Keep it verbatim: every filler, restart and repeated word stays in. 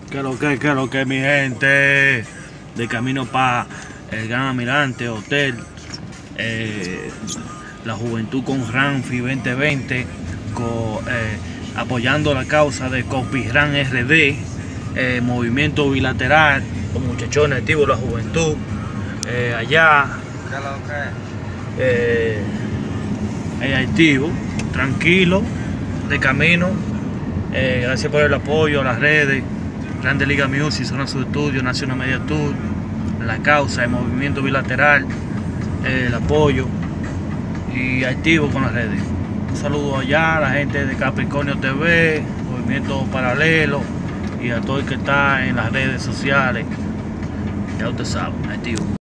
¿Qué lo que, qué lo que, mi gente? De camino para el Gran Almirante Hotel, eh, la Juventud con Ranfi veinte veinte, con, eh, apoyando la causa de Copyran R D, eh, movimiento bilateral, los muchachones activos de la juventud, eh, allá, eh, eh, activo, tranquilo, de camino. Eh, gracias por el apoyo a las redes, Grande Liga Music, Zona Sur Estudio, Nacional Media Tour, la causa, el movimiento bilateral, eh, el apoyo y activo con las redes. Un saludo allá a la gente de Capricornio T V, Movimiento Paralelo y a todo el que está en las redes sociales. Ya usted sabe, activo.